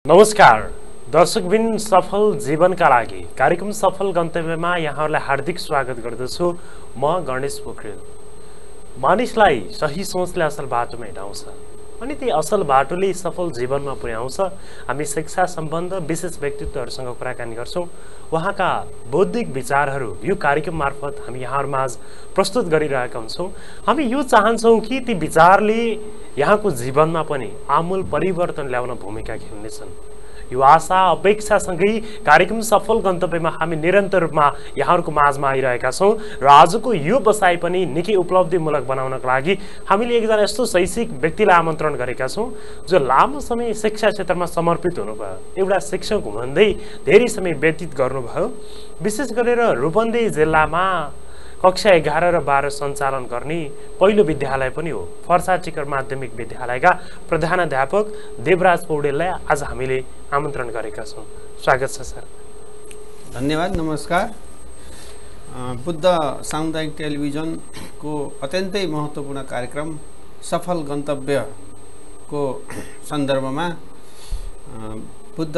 नमस्कार दर्शकबिन सफल जीवनका लागि कार्यक्रम सफल गन्तव्यमा यहाँहरूलाई हार्दिक स्वागत गर्दछु। म गणेश पोखरेल। मानिसलाई सही सोचले असल बाटोमा हिँडाउँछ अनि त्यही असल बाटोले सफल जीवनमा पुर्याउँछ। हामी शिक्षा सम्बन्ध विशेष व्यक्तित्वहरूसँग कुराकानी गर्छौँ। उहाँका बौद्धिक विचारहरू यो कार्यक्रम मार्फत हामी यहाँहरूमाझ प्रस्तुत गरिरहेका हुन्छौँ। हामी यो चाहन्छौँ कि ती विचारले यहाँको जीवनमा पनि आमूल परिवर्तन ल्याउन भूमिका खेल्नेछन्। यो आशा अपेक्षासँगै कार्यक्रम सफल गन्तव्यमा हामी निरन्तर रूपमा यहाँहरूको माझमा आइरहेका छौँ र आजको यो बसाइ पनि निकै उपलब्धिमूलक बनाउनका लागि हामीले एकजना यस्तो शैक्षिक व्यक्तिलाई आमन्त्रण गरेका छौँ जो लामो समय शिक्षा क्षेत्रमा समर्पित हुनुभयो। एउटा शिक्षक हुँदै धेरै समय व्यतीत गर्नुभयो। विशेष गरेर रूपन्देही जिल्लामा कक्षा 11 र 12 सञ्चालन गर्ने पहिलो विद्यालय पनि हो। फर्सा टिकर माध्यमिक विद्यालयका प्रधानाध्यापक देवराज पौडेललाई आज हामीले आमन्त्रण गरेका छौँ। स्वागत छ सर। धन्यवाद। नमस्कार। बुद्ध सामुदायिक टेलिभिजनको अत्यन्तै महत्त्वपूर्ण कार्यक्रम सफल गन्तव्यको सन्दर्भमा बुद्ध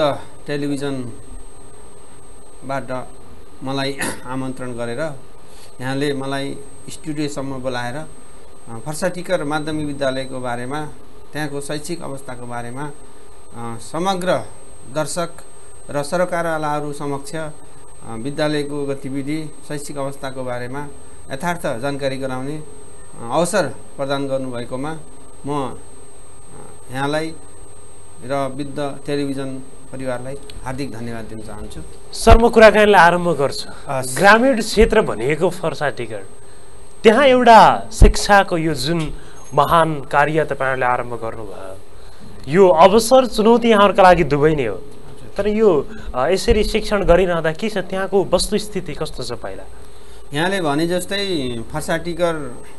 टेलिभिजनबाट मलाई आमन्त्रण गरेर यहाँले मलाई स्टुडियोसम्म बोलाएर फर्सा टिकर माध्यमिक विद्यालयको बारेमा त्यहाँको शैक्षिक अवस्थाको बारेमा समग्र दर्शक र सरकारवालाहरू समक्ष विद्यालयको गतिविधि शैक्षिक अवस्थाको बारेमा यथार्थ जानकारी गराउने अवसर प्रदान गर्नुभएकोमा म यहाँलाई र बुद्ध टेलिभिजन परिवारलाई हार्दिक धन्यवाद दिन चाहन्छु। सर, म कुराकानीलाई आरम्भ गर्छु। ग्रामीण क्षेत्र भनेको फर्सा टिकर, त्यहाँ एउटा शिक्षाको यो जुन महान कार्य तपाईँहरूले आरम्भ गर्नुभयो, यो अवसर चुनौती यहाँहरूका लागि दुवै नै हो। तर यो यसरी शिक्षण गरिरहँदा के छ, त्यहाँको वस्तुस्थिति कस्तो छ? पहिला यहाँले भने जस्तै फर्सा टिकर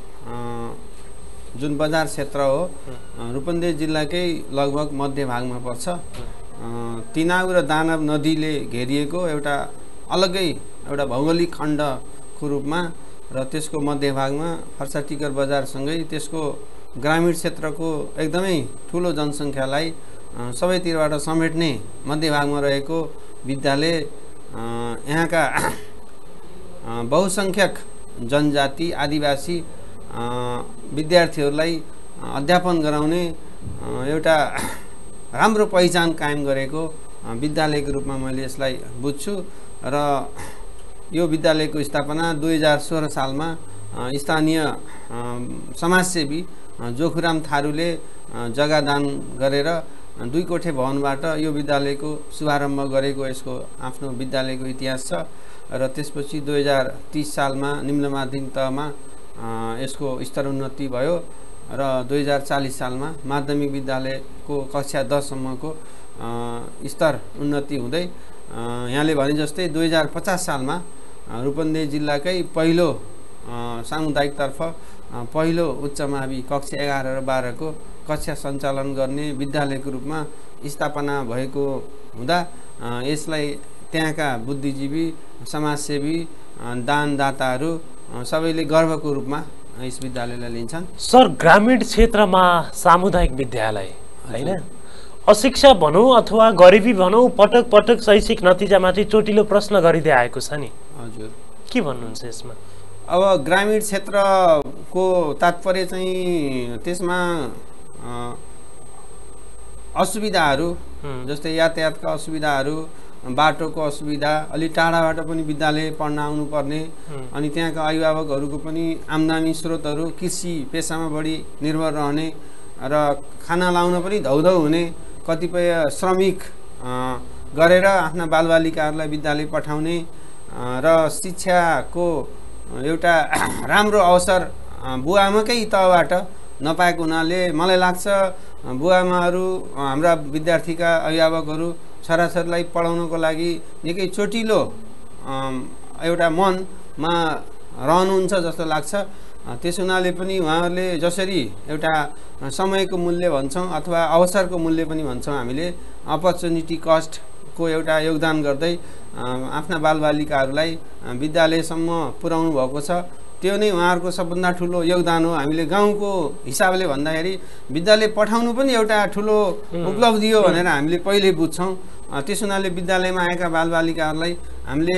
जुन बजार क्षेत्र हो रूपन्देही जिल्लाकै लगभग मध्य भागमा पर्छ। तिनाउ र दानव नदीले घेरिएको एउटा अलग्गै एउटा भौगोलिक खण्डको रूपमा र त्यसको मध्य भागमा फर्सा टिकर बजारसँगै त्यसको ग्रामीण क्षेत्रको एकदमै ठुलो जनसङ्ख्यालाई सबैतिरबाट समेट्ने मध्य भागमा रहेको विद्यालय यहाँका बहुसङ्ख्यक जनजाति आदिवासी विद्यार्थीहरूलाई अध्यापन गराउने एउटा राम्रो पहिचान कायम गरेको विद्यालयको रूपमा मैले यसलाई बुझ्छु। र यो विद्यालयको स्थापना 2016 सालमा स्थानीय समाजसेवी जोखुराम थारूले जग्गा दान गरेर 2 कोठे भवनबाट यो विद्यालयको शुभारम्भ गरेको यसको आफ्नो विद्यालयको इतिहास छ। र त्यसपछि 2030 सालमा निम्न माध्यमिक तहमा यसको स्तरोन्नति भयो र 2040 सालमा माध्यमिक विद्यालयको कक्षा 10 सम्मको स्तर उन्नति हुँदै यहाँले भने जस्तै 2050 सालमा रूपन्देही जिल्लाकै पहिलो सामुदायिकतर्फ पहिलो उच्च मावि कक्षा 11 र 12 को कक्षा सञ्चालन गर्ने विद्यालयको रूपमा स्थापना भएको हुँदा यसलाई त्यहाँका बुद्धिजीवी समाजसेवी दानदाताहरू सबैले गर्वको रूपमा यस विद्यालयलाई लिन्छन्। सर, ग्रामीण क्षेत्रमा सामुदायिक विद्यालय हैन, अशिक्षा भनौँ अथवा गरिबी भनौँ, पटक पटक शैक्षिक नतिजामाथि चोटिलो प्रश्न गरिँदै आएको छ नि। हजुर, के भन्नुहुन्छ यसमा? अब ग्रामीण क्षेत्रको तात्पर्य चाहिँ त्यसमा असुविधाहरू जस्तै यातायातका असुविधाहरू, बाटोको असुविधा, अलि टाढाबाट पनि विद्यालय पढ्न आउनुपर्ने, अनि त्यहाँका अभिभावकहरूको पनि आम्दानी स्रोतहरू कृषि पेसामा बढी निर्भर रहने र खाना लाउन पनि धौधौ हुने, कतिपय श्रमिक गरेर आफ्ना बालबालिकाहरूलाई विद्यालय पठाउने र शिक्षाको एउटा राम्रो अवसर बुवाआमाकै तहबाट नपाएको हुनाले मलाई लाग्छ बुवाआमाहरू हाम्रा विद्यार्थीका अभिभावकहरू छोराछोरीलाई पढाउनको लागि निकै चोटिलो एउटा मनमा रहनुहुन्छ जस्तो लाग्छ। त्यस हुनाले पनि उहाँहरूले जसरी एउटा समयको मूल्य भन्छौँ अथवा अवसरको मूल्य पनि भन्छौँ हामीले, अपर्च्युनिटी कस्टको एउटा योगदान गर्दै आफ्ना बालबालिकाहरूलाई विद्यालयसम्म पुर्याउनु भएको छ। त्यो नै उहाँहरूको सबभन्दा ठुलो योगदान हो। हामीले गाउँको हिसाबले भन्दाखेरि विद्यालय पठाउनु पनि एउटा ठुलो उपलब्धि हो भनेर हामीले पहिले बुझ्छौँ। त्यस हुनाले विद्यालयमा आएका बालबालिकाहरूलाई हामीले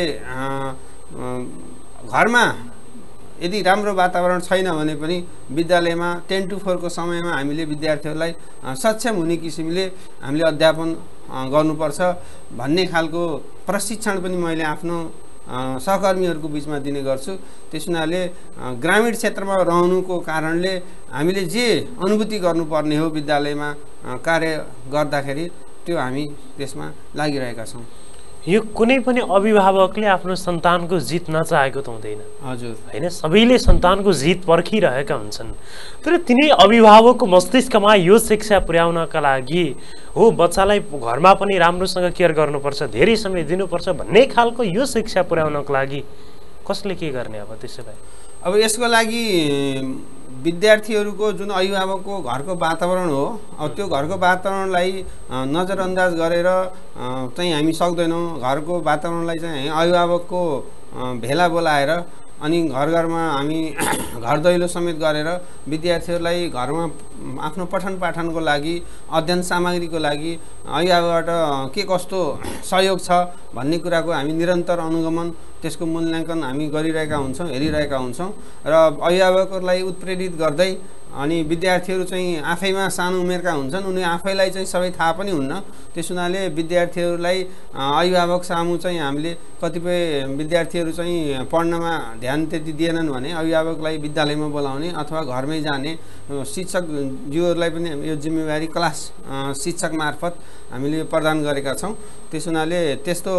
घरमा यदि राम्रो वातावरण छैन भने पनि विद्यालयमा 10 to 4 को समयमा हामीले विद्यार्थीहरूलाई सक्षम हुने किसिमले हामीले अध्यापन गर्नुपर्छ भन्ने खालको प्रशिक्षण पनि मैले आफ्नो सहकर्मीहरूको बिचमा दिने गर्छु। त्यस हुनाले ग्रामीण क्षेत्रमा रहनुको कारणले हामीले जे अनुभूति गर्नुपर्ने हो विद्यालयमा कार्य गर्दाखेरि त्यो हामी त्यसमा लागिरहेका छौँ। यो कुनै पनि अभिभावकले आफ्नो सन्तानको जित नचाहेको त हुँदैन। हजुर, हैन, सबैले सन्तानको जित पर्खिरहेका हुन्छन्। तर तिनै अभिभावकको मस्तिष्कमा यो शिक्षा पुर्याउनका लागि हो बच्चालाई घरमा पनि राम्रोसँग केयर गर्नुपर्छ, धेरै समय दिनुपर्छ भन्ने खालको यो शिक्षा पुर्याउनको लागि कसले के गर्ने अब त्यसो भए? अब यसको लागि विद्यार्थीहरूको जुन अभिभावकको घरको वातावरण हो, अब त्यो घरको वातावरणलाई नजरअन्दाज गरेर चाहिँ हामी सक्दैनौँ। घरको वातावरणलाई चाहिँ अभिभावकको भेला बोलाएर अनि घर घरमा हामी घर दैलो समेत गरेर विद्यार्थीहरूलाई घरमा आफ्नो पठन पाठनको लागि अध्ययन सामग्रीको लागि अभिभावकबाट के कस्तो सहयोग छ भन्ने कुराको हामी निरन्तर अनुगमन त्यसको मूल्याङ्कन हामी गरिरहेका हुन्छौँ, हेरिरहेका हुन्छौँ र अभिभावकहरूलाई उत्प्रेरित गर्दै अनि विद्यार्थीहरू चाहिँ आफैमा सानो उमेरका हुन्छन्, उनी आफैलाई चाहिँ सबै थाहा पनि हुन्न। त्यस हुनाले विद्यार्थीहरूलाई अभिभावक सामु चाहिँ हामीले कतिपय विद्यार्थीहरू चाहिँ पढ्नमा ध्यान त्यति दिएनन् भने अभिभावकलाई विद्यालयमा बोलाउने अथवा घरमै जाने शिक्षकज्यूहरूलाई पनि यो जिम्मेवारी क्लास शिक्षक मार्फत हामीले प्रदान गरेका छौँ। त्यस हुनाले त्यस्तो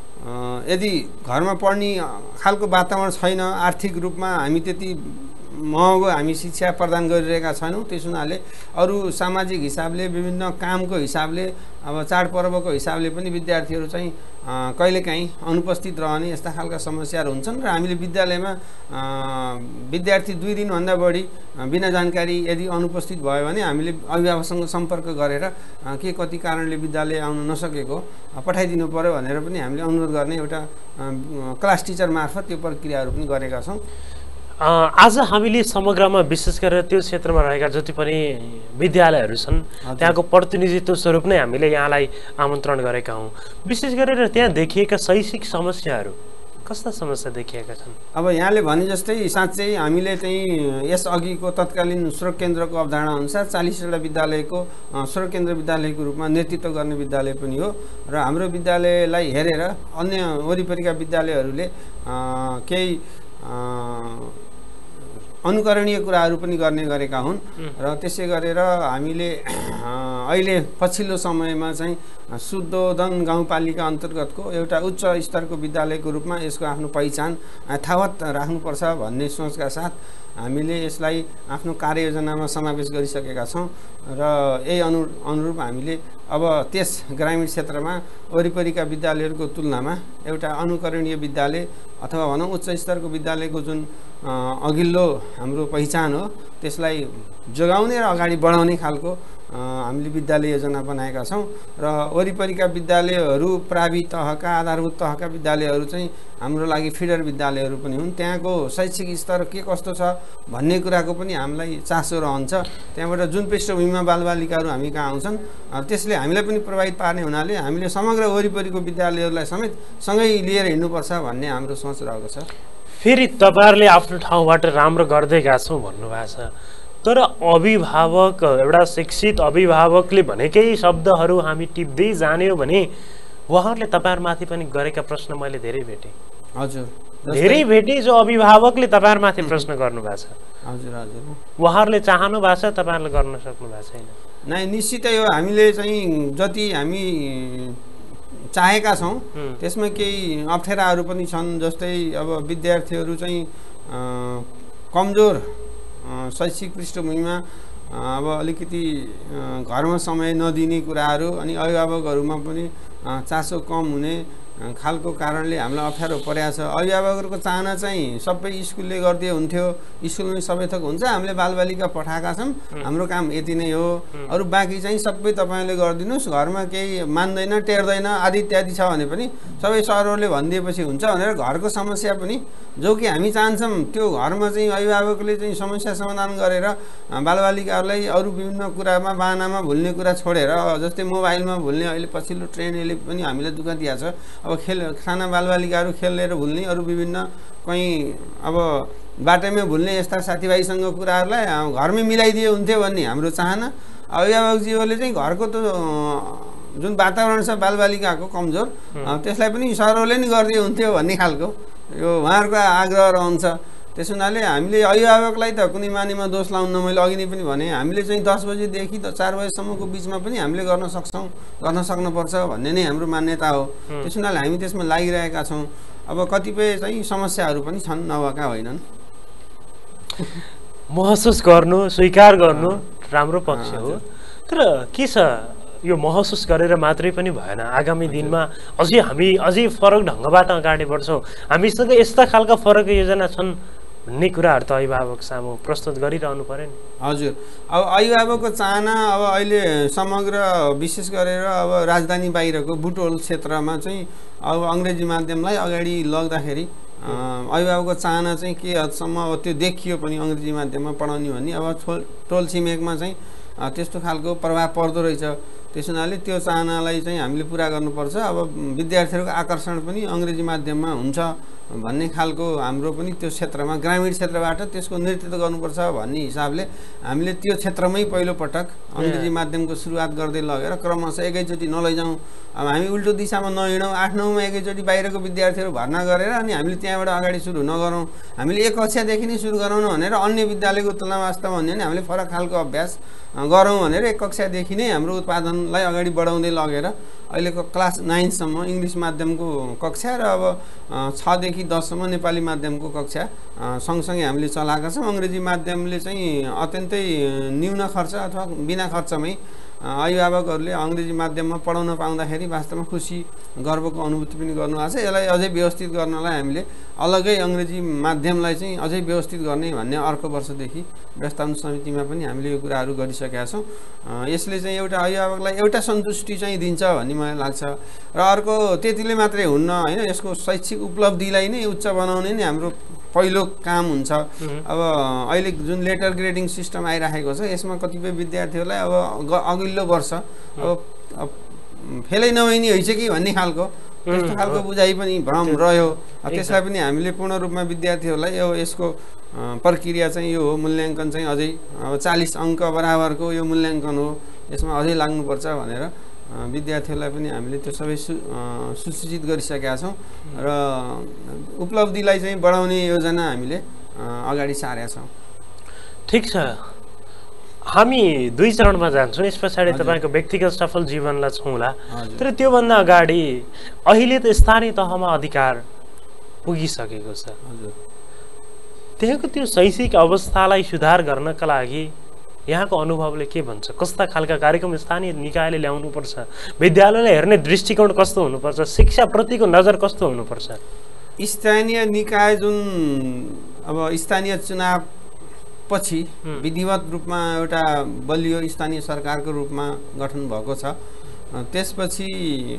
यदि घरमा पढ्ने खालको वातावरण छैन, आर्थिक रूपमा हामी त्यति महँगो हामी शिक्षा प्रदान गरिरहेका छैनौँ, त्यस हुनाले अरू सामाजिक हिसाबले विभिन्न कामको हिसाबले अब चाडपर्वको हिसाबले पनि विद्यार्थीहरू चाहिँ कहिलेकाहीँ अनुपस्थित रहने यस्ता खालका समस्याहरू हुन्छन् र हामीले विद्यालयमा विद्यार्थी 2 दिनभन्दा बढी बिना जानकारी यदि अनुपस्थित भयो भने हामीले अभिभावकसँग सम्पर्क गरेर के कति कारणले विद्यालय आउन नसकेको पठाइदिनु पर्यो भनेर पनि हामीले अनुरोध गर्ने एउटा क्लास टिचर मार्फत त्यो प्रक्रियाहरू पनि गरेका छौँ। आज हामीले समग्रमा विशेष गरेर त्यो क्षेत्रमा रहेका जति पनि विद्यालयहरू छन् त्यहाँको प्रतिनिधित्व स्वरूप नै हामीले यहाँलाई आमन्त्रण गरेका हौँ। विशेष गरेर त्यहाँ देखिएका शैक्षिक समस्याहरू कस्ता समस्या देखिएका छन्? अब यहाँले भने जस्तै साँच्चै हामीले चाहिँ यस अघिको तत्कालीन स्रोत केन्द्रको अवधारणा अनुसार 40वटा विद्यालयको स्रोत केन्द्र विद्यालयको रूपमा नेतृत्व गर्ने विद्यालय पनि हो र हाम्रो विद्यालयलाई हेरेर अन्य वरिपरिका विद्यालयहरूले केही अनुकरणीय कुराहरू पनि गर्ने गरेका हुन् र त्यसै गरेर हामीले अहिले पछिल्लो समयमा चाहिँ शुद्धोदन गाउँपालिका अन्तर्गतको एउटा उच्च स्तरको विद्यालयको रूपमा यसको आफ्नो पहिचान यथावत राख्नुपर्छ भन्ने सोचका साथ हामीले यसलाई आफ्नो कार्ययोजनामा समावेश गरिसकेका छौँ र यही अनुरूप हामीले अब त्यस ग्रामीण क्षेत्रमा वरिपरिका विद्यालयहरूको तुलनामा एउटा अनुकरणीय विद्यालय अथवा भनौँ उच्च स्तरको विद्यालयको जुन अघिल्लो हाम्रो पहिचान हो त्यसलाई जोगाउने र अगाडि बढाउने खालको हामीले विद्यालय योजना बनाएका छौँ र वरिपरिका विद्यालयहरू प्रावि तहका आधारभूत तहका विद्यालयहरू चाहिँ हाम्रो लागि फिडर विद्यालयहरू पनि हुन्। त्यहाँको शैक्षिक स्तर के कस्तो छ भन्ने कुराको पनि हामीलाई चासो रहन्छ। त्यहाँबाट जुन पृष्ठभूमिमा बालबालिकाहरू हामी कहाँ आउँछन् त्यसले हामीलाई पनि प्रभावित पार्ने हुनाले हामीले समग्र वरिपरिको विद्यालयहरूलाई समेत सँगै लिएर हिँड्नुपर्छ भन्ने हाम्रो सोच रहेको छ। फेरि तपाईँहरूले आफ्नो ठाउँबाट राम्रो गर्दै गएको छौँ भन्नुभएको छ, तर अभिभावक एउटा शिक्षित अभिभावकले भनेकै शब्दहरू हामी टिप्दै जान्यो भने उहाँहरूले तपाईँहरूमाथि पनि गरेका प्रश्न मैले धेरै भेटेँ। हजुर, धेरै भेटेँ जो अभिभावकले तपाईँहरूमाथि प्रश्न गर्नुभएको छ। हजुर हजुर, उहाँहरूले चाहनु भएको छ, तपाईँहरूले गर्न सक्नु भएको छैन। नै निश्चितै हो, हामीले चाहिँ जति हामी चाहेका छौँ त्यसमा केही अप्ठ्याराहरू पनि छन्। जस्तै अब विद्यार्थीहरू चाहिँ कमजोर शैक्षिक पृष्ठभूमिमा अब अलिकति घरमा समय नदिने कुराहरू अनि अभिभावकहरूमा पनि चासो कम हुने खालको कारणले हामीलाई अप्ठ्यारो परेको छ। अभिभावकहरूको चाहना चाहिँ सबै स्कुलले गरिदिए हुन्थ्यो, स्कुलमै सबै थोक हुन्छ, हामीले बालबालिका पठाएका छौँ, हाम्रो काम यति नै हो, अरू बाँकी चाहिँ सबै तपाईँले गरिदिनुहोस्, घरमा केही मान्दैन टेर्दैन आदि इत्यादि छ भने पनि सबै सरहरूले भनिदिएपछि हुन्छ भनेर घरको समस्या पनि जो कि हामी चाहन्छौँ त्यो घरमा चाहिँ अभिभावकले चाहिँ समस्या समाधान गरेर बालबालिकाहरूलाई अरू विभिन्न कुरामा बाहनामा भुल्ने कुरा छोडेर, जस्तै मोबाइलमा भुल्ने अहिले पछिल्लो ट्रेन्डले पनि हामीलाई दुःख दिएको छ। अब साना बालबालिकाहरू खेलेर भुल्ने, अरू विभिन्न कहीँ अब बाटोमै भुल्ने यस्ता साथीभाइसँग कुराहरूलाई घरमै मिलाइदिए हुन्थ्यो भन्ने हाम्रो चाहना। अभिभावकजीहरूले चाहिँ घरको त जुन वातावरण छ बालबालिकाको कमजोर त्यसलाई पनि सरहरूले नै गरिदिए हुन्थ्यो भन्ने खालको यो उहाँहरूको आग्रह रहन्छ। त्यस हुनाले हामीले अभिभावकलाई त कुनै मानेमा दोष लाउन, मैले अघि नै पनि भने हामीले चाहिँ 10 बजेदेखि 4 बजेसम्मको बिचमा पनि हामीले गर्न सक्नुपर्छ भन्ने नै हाम्रो मान्यता हो। त्यस हुनाले हामी त्यसमा लागिरहेका छौँ। अब कतिपय चाहिँ समस्याहरू पनि छन्, नभएका होइनन्। महसुस गर्नु, स्वीकार गर्नु राम्रो पक्ष हो। तर के छ, यो महसुस गरेर मात्रै पनि भएन। आगामी दिनमा अझै फरक ढङ्गबाट अगाडि बढ्छौँ, हामीसँग यस्ता खालका फरक योजना छन् भन्ने कुराहरू त अभिभावक सामु प्रस्तुत गरिरहनु पर्यो नि। हजुर, अब अभिभावकको चाहना अब अहिले समग्र विशेष गरेर अब राजधानी बाहिरको बुटवल क्षेत्रमा चाहिँ अब अङ्ग्रेजी माध्यमलाई अगाडि लग्दाखेरि अभिभावकको चाहना चाहिँ के हदसम्म अब त्यो देखियो पनि अङ्ग्रेजी माध्यममा पढाउने भन्ने। अब टोल छिमेकमा चाहिँ त्यस्तो खालको प्रभाव पर्दो रहेछ। त्यस हुनाले त्यो चाहनालाई चाहिँ हामीले पुरा गर्नुपर्छ। अब विद्यार्थीहरूको आकर्षण पनि अङ्ग्रेजी माध्यममा हुन्छ भन्ने खालको हाम्रो पनि त्यो क्षेत्रमा ग्रामीण क्षेत्रबाट त्यसको नेतृत्व गर्नुपर्छ भन्ने हिसाबले हामीले त्यो क्षेत्रमै पहिलोपटक अङ्ग्रेजी माध्यमको सुरुवात गर्दै लगेर क्रमशः एकैचोटि नलैजाउँ, अब हामी उल्टो दिशामा नहिँडौँ, 8-9मा एकैचोटि बाहिरको विद्यार्थीहरू भर्ना गरेर अनि हामीले त्यहाँबाट अगाडि सुरु नगरौँ, हामीले 1 कक्षादेखि नै सुरु गरौँ भनेर अन्य विद्यालयको तुलनामा वास्तवमा भन्यो भने हामीले फरक खालको अभ्यास गरौँ भनेर 1 कक्षादेखि नै हाम्रो उत्पादनलाई अगाडि बढाउँदै लगेर अहिलेको क्लास 9सम्म इङ्ग्लिस माध्यमको कक्षा र अब 6 देखि 10सम्म नेपाली माध्यमको कक्षा सँगसँगै हामीले चलाएका छौँ। अङ्ग्रेजी माध्यमले चाहिँ अत्यन्तै न्यून खर्च अथवा बिना खर्चमै अभिभावकहरूले अङ्ग्रेजी माध्यममा पढाउन पाउँदाखेरि वास्तवमा खुसी गर्वको अनुभूति पनि गर्नुभएको छ। यसलाई अझै व्यवस्थित गर्नलाई हामीले अलग्गै अङ्ग्रेजी माध्यमलाई चाहिँ अझै व्यवस्थित गर्ने भन्ने अर्को वर्षदेखि व्यवस्थापन समितिमा पनि हामीले यो कुराहरू गरिसकेका छौँ। यसले चाहिँ एउटा अभिभावकलाई एउटा सन्तुष्टि चाहिँ दिन्छ भन्ने मलाई लाग्छ। र अर्को त्यतिले मात्रै हुन्न होइन, यसको शैक्षिक उपलब्धिलाई नै उच्च बनाउने नै हाम्रो पहिलो काम हुन्छ। अब अहिले जुन लेटर ग्रेडिङ सिस्टम आइराखेको छ यसमा कतिपय विद्यार्थीहरूलाई अब अघिल्लो वर्ष अब फेलै नभइने होइन कि भन्ने खालको त्यस्तो खालको बुझाइ पनि भ्रम रह्यो। त्यसलाई पनि हामीले पूर्ण रूपमा विद्यार्थीहरूलाई यसको प्रक्रिया चाहिँ यो हो, मूल्याङ्कन चाहिँ अझै अब 40 अङ्क बराबरको यो मूल्याङ्कन हो, यसमा अझै लाग्नुपर्छ भनेर विद्यार्थीहरूलाई पनि हामीले त्यो सबै सूचित गरिसकेका छौँ र उपलब्धिलाई चाहिँ बढाउने योजना हामीले अगाडि सारेका छौँ। ठिक छ, हामी 2 चरणमा जान्छौँ, यस पछाडि तपाईँको व्यक्तिगत सफल जीवनलाई छौँला। तर त्योभन्दा अगाडि अहिले त स्थानीय तहमा अधिकार पुगिसकेको छ, त्यहाँको त्यो शैक्षिक अवस्थालाई सुधार गर्नका लागि यहाँको अनुभवले के भन्छ? कस्ता खालका कार्यक्रम स्थानीय निकायले ल्याउनुपर्छ? विद्यालयलाई हेर्ने दृष्टिकोण कस्तो हुनुपर्छ? शिक्षाप्रतिको नजर कस्तो हुनुपर्छ? स्थानीय निकाय जुन अब स्थानीय चुनाव पछि विधिवत रूपमा एउटा बलियो स्थानीय सरकारको रूपमा गठन भएको छ, त्यसपछि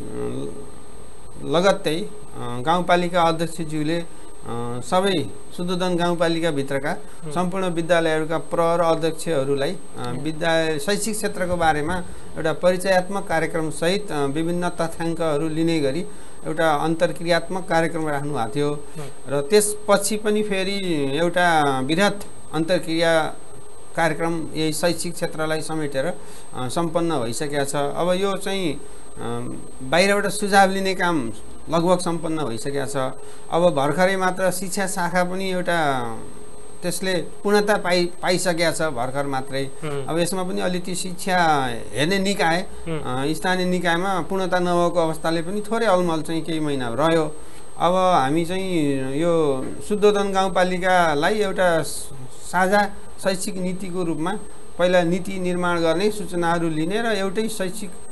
लगत्तै गाउँपालिका अध्यक्षज्यूले सबै शुद्धोधन गाउँपालिकाभित्रका सम्पूर्ण विद्यालयहरूका प्रहर अध्यक्षहरूलाई शैक्षिक क्षेत्रको बारेमा एउटा परिचयात्मक कार्यक्रमसहित विभिन्न तथ्याङ्कहरू लिने गरी एउटा अन्तर्क्रियात्मक कार्यक्रम राख्नु भएको थियो। र त्यसपछि पनि फेरि एउटा बृहत अन्तर्क्रिया कार्यक्रम यही शैक्षिक क्षेत्रलाई समेटेर सम्पन्न भइसकेको छ। अब यो चाहिँ बाहिरबाट सुझाव लिने काम लगभग सम्पन्न भइसकेको छ। अब भर्खरै मात्र शिक्षा शाखा पनि एउटा त्यसले पूर्णता पाइसकेको छ भर्खर मात्रै। अब यसमा पनि अलिकति शिक्षा हेर्ने निकाय स्थानीय निकायमा पूर्णता नभएको अवस्थाले पनि थोरै अलमल चाहिँ केही महिना रह्यो। अब हामी चाहिँ यो शुद्धोधन गाउँपालिकालाई एउटा साझा शैक्षिक नीतिको रूपमा पहिला नीति निर्माण गर्ने, सूचनाहरू लिने र एउटै शैक्षिक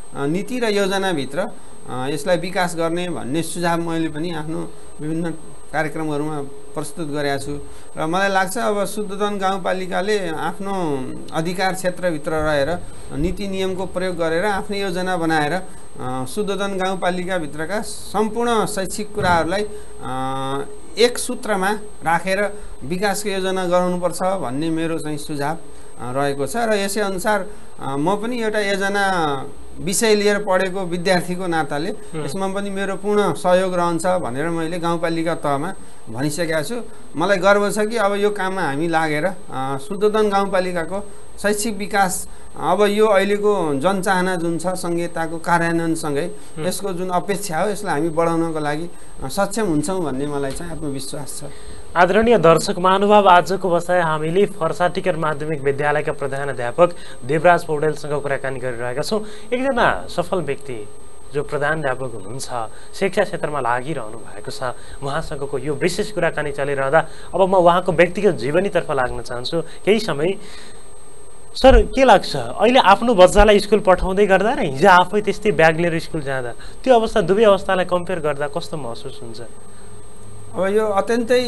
नीति र योजनाभित्र यसलाई विकास गर्ने भन्ने सुझाव मैले पनि आफ्नो विभिन्न कार्यक्रमहरूमा प्रस्तुत गरेको छु र मलाई लाग्छ अब शुद्धोधन गाउँपालिकाले आफ्नो अधिकार क्षेत्रभित्र रहेर नीति नियमको प्रयोग गरेर आफ्नो योजना बनाएर शुद्धोधन गाउँपालिकाभित्रका सम्पूर्ण शैक्षिक कुराहरूलाई एक सूत्रमा राखेर विकासको योजना गराउनुपर्छ भन्ने मेरो चाहिँ सुझाव रहेको छ र यसै अनुसार म पनि एउटा योजना विषय लिएर पढेको विद्यार्थीको नाताले यसमा पनि मेरो पूर्ण सहयोग रहन्छ भनेर मैले गाउँपालिका तहमा भनिसकेको छु। मलाई गर्व छ कि अब यो काममा हामी लागेर शुद्धोधन गाउँपालिकाको शैक्षिक विकास अब यो अहिलेको जनचाहना जुन छ संहिताको कार्यान्वयनसँगै यसको जुन अपेक्षा हो यसलाई हामी बढाउनको लागि सक्षम हुन्छौँ भन्ने मलाई चाहिँ आत्मविश्वास छ। आदरणीय दर्शक महानुभाव, आजको बसाइ हामीले फर्सा टिकर माध्यमिक विद्यालयका प्रधानाध्यापक देवराज पौडेलसँग कुराकानी गरिरहेका छौँ। एकजना सफल व्यक्ति जो प्रधानाध्यापक हुनुहुन्छ, शिक्षा क्षेत्रमा लागिरहनु भएको छ, उहाँसँगको यो विशेष कुराकानी चलिरहँदा अब म उहाँको व्यक्तिगत जीवनीतर्फ लाग्न चाहन्छु केही समय। सर, के लाग्छ अहिले आफ्नो बच्चालाई स्कुल पठाउँदै गर्दा र हिजो आफै त्यस्तै ब्याग लिएर स्कुल जाँदा त्यो अवस्था, दुवै अवस्थालाई कम्पेयर गर्दा कस्तो महसुस हुन्छ? अब यो अत्यन्तै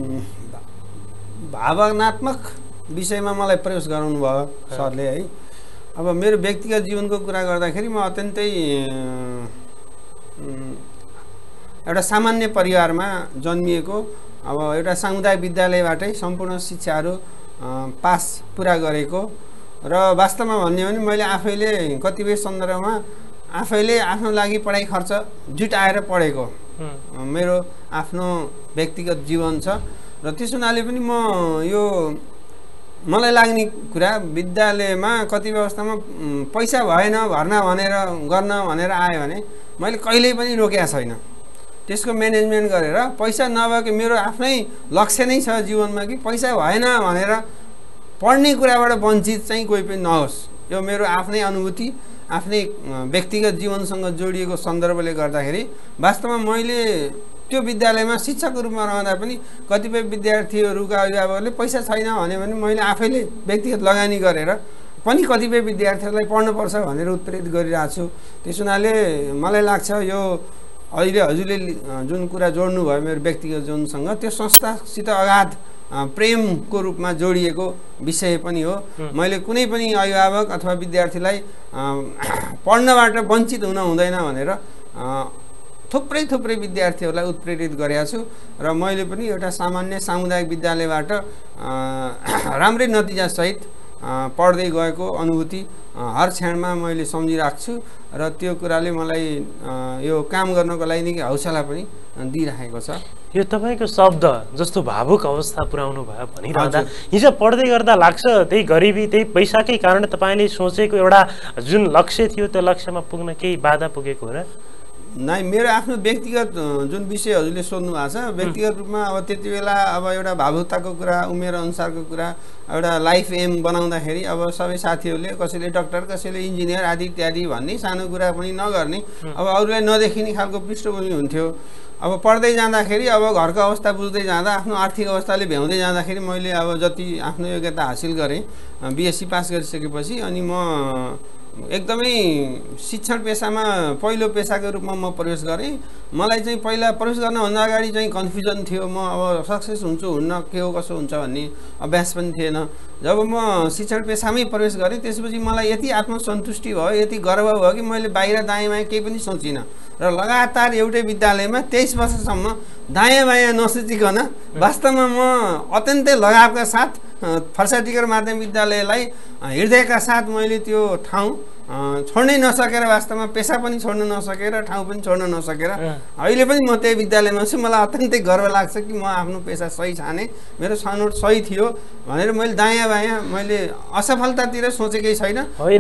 भावनात्मक विषयमा मलाई प्रवेश गराउनु भयो सरले है। अब मेरो व्यक्तिगत जीवनको कुरा गर्दाखेरि म अत्यन्तै एउटा सामान्य परिवारमा जन्मिएको, अब एउटा सामुदायिक विद्यालयबाटै सम्पूर्ण शिक्षाहरू पास पुरा गरेको र वास्तवमा भन्ने भने मैले आफैले कतिपय सन्दर्भमा आफैले आफ्नो लागि पढाइ खर्च जुटाएर पढेको मेरो आफ्नो व्यक्तिगत जीवन छ र त्यस हुनाले पनि म यो मलाई लाग्ने कुरा विद्यालयमा कति अवस्थामा पैसा भएन भर्ना गर्न भनेर आयो भने मैले कहिल्यै पनि रोकेको छैन। त्यसको म्यानेजमेन्ट गरेर पैसा नभएको मेरो आफ्नै लक्ष्य नै छ जीवनमा कि पैसा भएन भनेर पढ्ने कुराबाट वञ्चित चाहिँ कोही पनि नहोस्। यो मेरो आफ्नै अनुभूति, आफ्नै व्यक्तिगत जीवनसँग जोडिएको सन्दर्भले गर्दाखेरि वास्तवमा मैले त्यो विद्यालयमा शिक्षकको रूपमा रहँदा पनि कतिपय विद्यार्थीहरूका अभिभावकहरूले पैसा छैन भने मैले आफैले व्यक्तिगत लगानी गरेर पनि कतिपय विद्यार्थीहरूलाई पढ्नुपर्छ भनेर उत्प्रेरित गरिरहेको छु। त्यस हुनाले मलाई लाग्छ यो अहिले हजुरले जुन कुरा जोड्नु भयो मेरो व्यक्तिगत जीवनसँग, त्यो संस्थासित अगाध प्रेमको रूपमा जोडिएको विषय पनि हो। मैले कुनै पनि अभिभावक अथवा विद्यार्थीलाई पढ्नबाट वञ्चित हुन हुँदैन भनेर थुप्रै विद्यार्थीहरूलाई उत्प्रेरित गरेको छु र मैले पनि एउटा सामान्य सामुदायिक विद्यालयबाट राम्रै नतिजासहित पढ्दै गएको अनुभूति हर क्षणमा मैले सम्झिराख्छु र त्यो कुराले मलाई यो काम गर्नको लागि निकै हौसला पनि दिइराखेको छ। यो तपाईँको शब्द जस्तो भावुक अवस्था पुर्याउनु भयो भनिरहँदा हिजो पढ्दै गर्दा लाग्छ त्यही गरिबी, त्यही पैसाकै कारण तपाईँले सोचेको एउटा जुन लक्ष्य थियो त्यो लक्ष्यमा पुग्न केही बाधा पुगेको हो र? नै, मेरो आफ्नो व्यक्तिगत जुन विषय हजुरले सोध्नु भएको छ, व्यक्तिगत रूपमा अब त्यति बेला अब एउटा भावुकताको कुरा, उमेर अनुसारको कुरा, एउटा लाइफ एम बनाउँदाखेरि अब सबै साथीहरूले कसैले डक्टर, कसैले इन्जिनियर आदि इत्यादि भन्ने सानो कुरा पनि नगर्ने, अब अरूलाई नदेखिने खालको पृष्ठभूमि हुन्थ्यो। अब पढ्दै जाँदाखेरि अब घरको अवस्था बुझ्दै जाँदा, आफ्नो आर्थिक अवस्थाले भ्याउँदै जाँदाखेरि मैले अब जति आफ्नो योग्यता हासिल गरेँ बिएससी पास गरिसकेपछि, अनि म एकदमै शिक्षण पेसामा पहिलो पेसाको रूपमा म प्रवेश गरेँ। मलाई चाहिँ पहिला प्रवेश गर्नभन्दा अगाडि चाहिँ कन्फ्युजन थियो, म अब सक्सेस हुन्छु हुन्न, के हो कसो हुन्छ भन्ने अभ्यास पनि थिएन। जब म शिक्षण पेसामै प्रवेश गरेँ त्यसपछि मलाई यति आत्मसन्तुष्टि भयो, यति गर्व भयो कि मैले बाहिर दायाँ बायाँ केही पनि सोचिनँ र लगातार एउटै विद्यालयमा 23 वर्षसम्म दायाँ बायाँ नसोचिकन वास्तवमा म अत्यन्तै लगावका साथ फर्सा टिकर माध्यमिक विद्यालयलाई हृदयका साथ मैले त्यो ठाउँ छोड्नै नसकेर, वास्तवमा पेसा पनि छोड्न नसकेर, ठाउँ पनि छोड्न नसकेर अहिले पनि म त्यही विद्यालयमा छु। मलाई अत्यन्तै गर्व लाग्छ कि म आफ्नो पेसा सही छाने, मेरो छनौट सही थियो भनेर मैले दायाँ बायाँ मैले असफलतातिर सोचेकै छैन,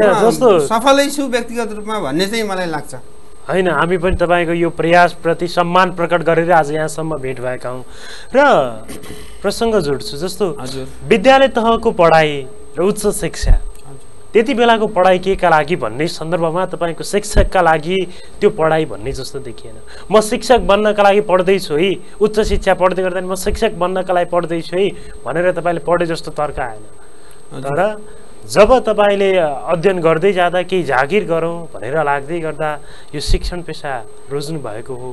सफलै छु व्यक्तिगत रूपमा भन्ने चाहिँ मलाई लाग्छ। होइन, हामी पनि तपाईँको यो प्रयासप्रति सम्मान प्रकट गरेर आज यहाँसम्म भेट भएका हौँ र प्रसङ्ग जोड्छु। जस्तो विद्यालय तहको पढाइ र उच्च शिक्षा, त्यति बेलाको पढाइ केका लागि भन्ने सन्दर्भमा तपाईँको शिक्षकका लागि त्यो पढाइ भन्ने जस्तो देखिएन। म शिक्षक बन्नका लागि पढ्दैछु है, उच्च शिक्षा पढ्दै गर्दा म शिक्षक बन्नका लागि पढ्दैछु है भनेर तपाईँले पढे जस्तो तर्क आएन। तर जब तपाईँले अध्ययन गर्दै जाँदा केही जागिर गरौँ भनेर लाग्दै गर्दा यो शिक्षण पेसा रोज्नु भएको हो?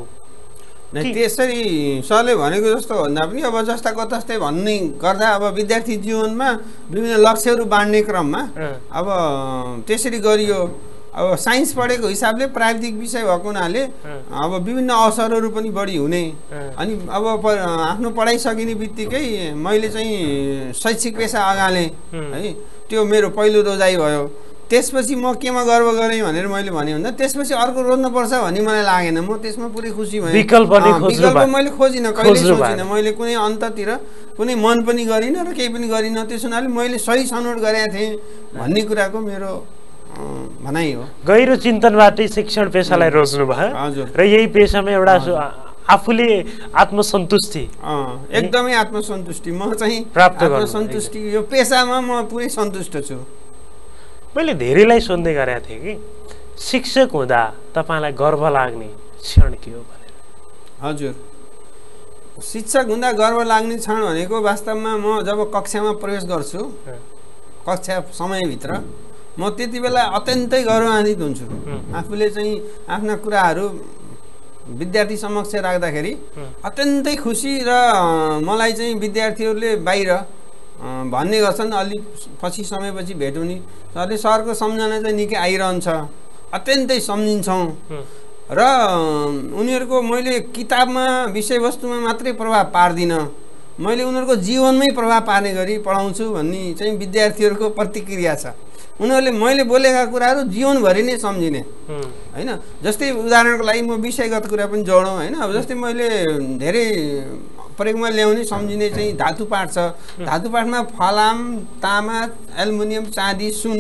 त्यसरी सरले भनेको जस्तो भन्दा पनि अब जस्ताको तस्तै भन्ने गर्दा अब विद्यार्थी जीवनमा विभिन्न लक्ष्यहरू बाँड्ने क्रममा अब त्यसरी गरियो। अब साइन्स पढेको हिसाबले प्राविधिक विषय भएको हुनाले अब विभिन्न अवसरहरू पनि बढी हुने। अनि अब आफ्नो पढाइ सकिने बित्तिकै मैले चाहिँ शैक्षिक पेसा अगालेँ है, त्यो मेरो पहिलो रोजाइ भयो। त्यसपछि म केमा गर्व गरेँ भनेर मैले भने भन्दा त्यसपछि अर्को रोज्नुपर्छ भन्ने मलाई लागेन। म त्यसमा पुरै खुसी भएँ। विकल्प मैले खोजिनँ, कहिले सोचिनँ, मैले कुनै अन्ततिर कुनै मन पनि गरिनँ र केही पनि गरिनँ। त्यस हुनाले मैले सही छनौट गरेका थिएँ भन्ने कुराको मेरो भनाइ हो। गहिरो चिन्तनबाटै शिक्षण पेसालाई रोज्नु भयो। हजुर। र यही पेसामा एउटा आफूले आत्मसन्तुष्टि, एकदमै आत्मसन्तुष्टि म चाहिँ प्राप्त गर्नु, आत्मसन्तुष्टि यो पेसामा म पुरै सन्तुष्ट छु। मैले धेरैलाई सोध्दै गरेको थिएँ कि शिक्षक हुँदा तपाईँलाई गर्व लाग्ने क्षण के हो भनेर। हजुर, शिक्षक हुँदा गर्व लाग्ने क्षण भनेको वास्तवमा म जब कक्षामा प्रवेश गर्छु, कक्षा समयभित्र म त्यति बेला अत्यन्तै गौरवान्वित हुन्छु। आफूले चाहिँ आफ्ना कुराहरू विद्यार्थी समक्ष राख्दाखेरि अत्यन्तै खुसी र मलाई चाहिँ विद्यार्थीहरूले बाहिर भन्ने गर्छन्, अलि पछि समयपछि भेट हुने सरले सरको सम्झना चाहिँ निकै आइरहन्छ, अत्यन्तै सम्झिन्छौँ र उनीहरूको मैले किताबमा विषयवस्तुमा मात्रै प्रभाव पार्दिनँ, मैले उनीहरूको जीवनमै प्रभाव पार्ने गरी पढाउँछु भन्ने चाहिँ विद्यार्थीहरूको प्रतिक्रिया छ। उनीहरूले मैले बोलेका कुराहरू जीवनभरि नै सम्झिने होइन। जस्तै उदाहरणको लागि म विषयगत कुरा पनि जोडौँ होइन। अब जस्तै मैले धेरै प्रयोगमा ल्याउने सम्झिने चाहिँ धातु पाठ छ। धातु पाठमा फलाम, तामा, एल्युमिनियम, चाँदी, सुन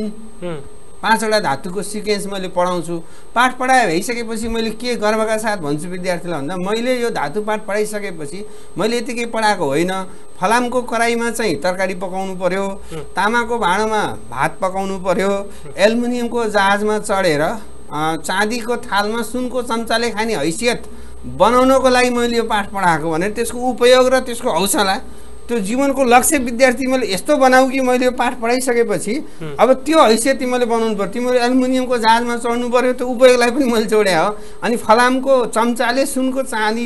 5वटा धातुको सिक्वेन्स मैले पढाउँछु। पाठ पढाए भइसकेपछि मैले के गर्वका साथ भन्छु विद्यार्थीलाई भन्दा मैले यो धातु पाठ पढाइसकेपछि मैले यतिकै पढाएको होइन। फलामको कराईमा चाहिँ तरकारी पकाउनु पर्यो, तामाको भाँडोमा भात पकाउनु पर्यो, एल्युमिनियमको जहाजमा चढेर चाँदीको थालमा सुनको चम्चाले खाने हैसियत बनाउनको लागि मैले यो पाठ पढाएको भनेर त्यसको उपयोग र त्यसको हौसला, त्यो जीवनको लक्ष्य विद्यार्थी मैले यस्तो बनाऊ कि मैले यो पाठ पढाइसकेपछि अब त्यो हैसियत मैले बनाउनु पर्यो। तिमीले एल्युमिनियमको जहाजमा चढ्नु पर्यो, त्यो उपयोगलाई पनि मैले जोडे हो। अनि फलामको चम्चाले सुनको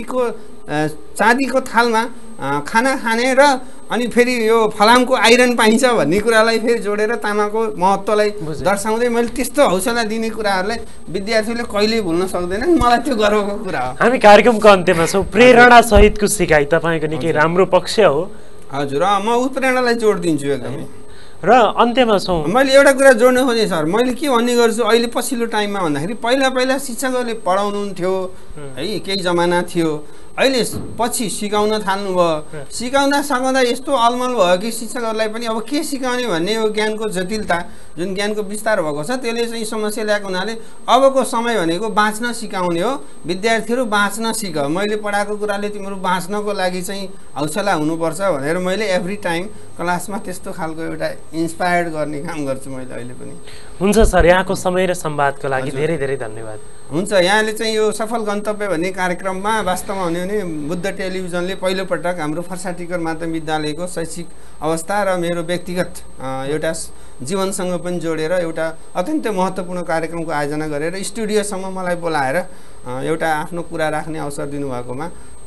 चाँदीको थालमा खाना खाने र अनि फेरि यो फलामको आइरन पाइन्छ भन्ने कुरालाई फेरि जोडेर तामाको महत्त्वलाई दर्शाउँदै मैले त्यस्तो हौसला दिने कुराहरूलाई विद्यार्थीले कहिल्यै भुल्न सक्दैनन्। मलाई त्यो गर्वको कुरा हो। हामी कार्यक्रमको अन्त्यमा छौँ। प्रेरणा सहितको सिकाइ तपाईँको निकै राम्रो पक्ष हो। हजुर, म उत्प्रेरणालाई जोड दिन्छु एकदमै। र अन्त्यमा छौँ। मैले एउटा कुरा जोड्न खोजेँ सर, मैले के भन्ने गर्छु अहिले पछिल्लो टाइममा भन्दाखेरि पहिला शिक्षकहरूले पढाउनुहुन्थ्यो है, केही जमाना थियो। अहिले पछि सिकाउन थाल्नुभयो। सिकाउँदा यस्तो अलमल भयो कि शिक्षकहरूलाई पनि अब के सिकाउने भन्ने यो ज्ञानको जटिलता, जुन ज्ञानको विस्तार भएको छ त्यसले चाहिँ समस्या ल्याएको हुनाले अबको समय भनेको बाँच्न सिकाउने हो। विद्यार्थीहरू बाँच्न सिक, मैले पढाएको कुराले तिमीहरू बाँच्नको लागि चाहिँ हौसला हुनुपर्छ भनेर मैले एभ्री टाइम क्लासमा त्यस्तो खालको एउटा इन्सपायर्ड गर्ने काम गर्छु मैले अहिले पनि। हुन्छ सर, यहाँको समय र संवादको लागि धेरै धेरै धन्यवाद। हुन्छ, यहाँले चाहिँ यो सफल गन्तव्य भन्ने कार्यक्रममा वास्तवमा हुने भने बुद्ध टेलिभिजनले पहिलोपटक हाम्रो फर्साटिकर माध्यमिक विद्यालयको शैक्षिक अवस्था र मेरो व्यक्तिगत एउटा जीवनसँग पनि जोडेर एउटा अत्यन्तै महत्त्वपूर्ण कार्यक्रमको आयोजना गरेर स्टुडियोसम्म मलाई बोलाएर एउटा आफ्नो कुरा राख्ने अवसर दिनुभएकोमा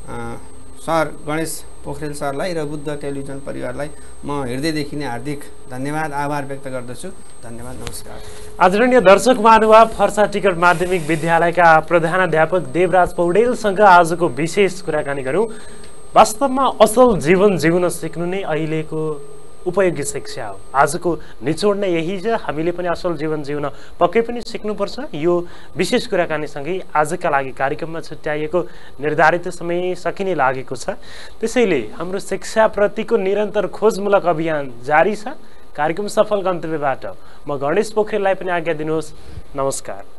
सर गणेश पोखरेल सरलाई र बुद्ध टेलिभिजन परिवारलाई म हृदयदेखि नै हार्दिक धन्यवाद, आभार व्यक्त गर्दछु। धन्यवाद, नमस्कार। आदरणीय दर्शक महानुभाव, फर्साटिकर माध्यमिक विद्यालयका प्रधानाध्यापक देवराज पौडेलसँग आजको विशेष कुराकानी गरौँ। वास्तवमा असल जीवन जिउन सिक्नु नै अहिलेको उपयोगी शिक्षा हो। आजको निचोड नै यही छ। हामीले पनि असल जीवन जिउन पक्कै पनि सिक्नुपर्छ। यो विशेष कुराकानीसँगै आजका लागि कार्यक्रममा छुट्याइएको निर्धारित समय सकिने लागेको छ। त्यसैले हाम्रो शिक्षाप्रतिको निरन्तर खोजमूलक अभियान जारी छ। कार्यक्रम सफल गन्तव्यबाट म गणेश पोखरेललाई पनि आज्ञा दिनुहोस्। नमस्कार।